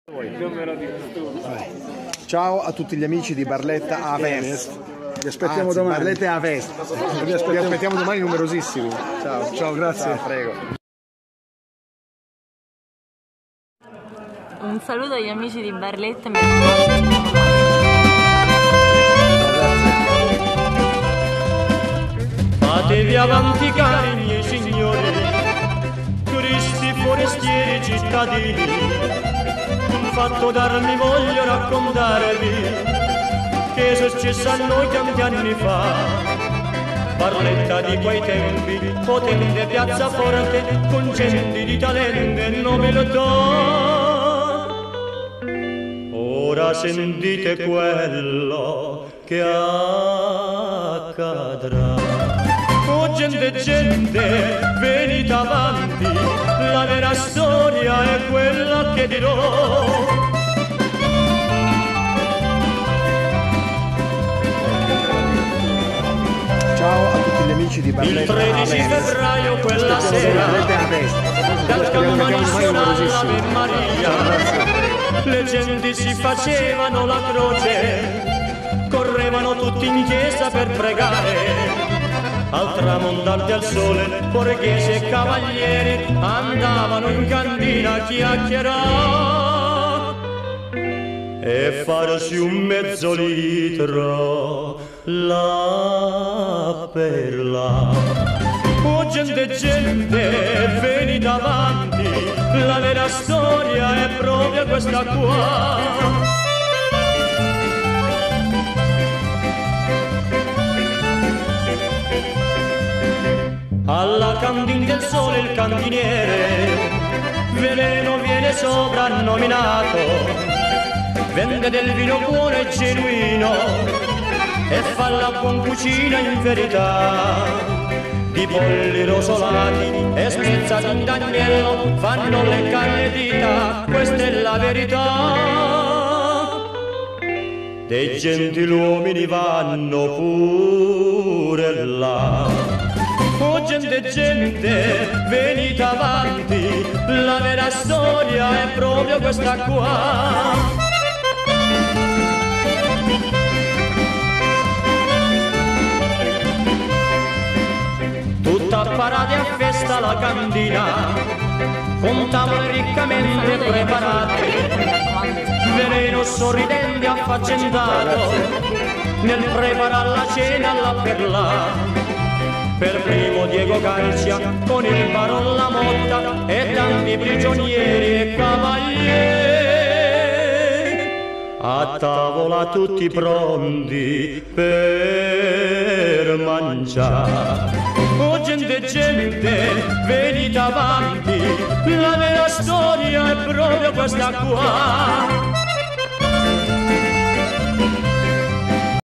Ciao a tutti gli amici di Barletta Avest. Vi aspettiamo domani. Barletta Avest. Vi aspettiamo domani numerosissimi. Ciao, grazie. Ciao, prego. Un saluto agli amici di Barletta. Fatevi avanti cari miei signori, turisti, forestieri, cittadini. Un fatto d'armi voglio raccontarvi, che è successo a noi tanti anni fa. Barletta di quei tempi, potente piazzaforte, con gente di talento e nobiltà. Ora sentite quello che accadrà. Oh gente, venite avanti, la vera storia è quella che dirò. Ciao a tutti gli amici di Barletta. Il 13 febbraio quella sera, dal campo nazionale Ave Maria, le genti si facevano la croce, correvano tutti in chiesa per pregare. Al tramontare al sole, borghesi e cavalieri andavano in cantina a chiacchierare e farsi un mezzo litro là per là. Oh gente, venite avanti, la vera storia è proprio questa qua. Alla cantina del sole il cantiniere veleno viene soprannominato, vende del vino buono e genuino e fa la buon cucina in verità. Di polli rosolati e spezzati in d'agnello fanno leccare le dita, questa è la verità. Dei gentiluomini vanno pure là. Oh gente, venite avanti, la vera storia è proprio questa qua. Tutta parate a festa la cantina, con tavole riccamente preparate, veleno sorridente affaccendato, nel preparar la cena là per là. Per primo Diego Calcia con il baron La Motta e tanti prigionieri e cavalieri. A tavola tutti pronti per mangiare. Oh gente, venite avanti, la vera storia è proprio questa qua.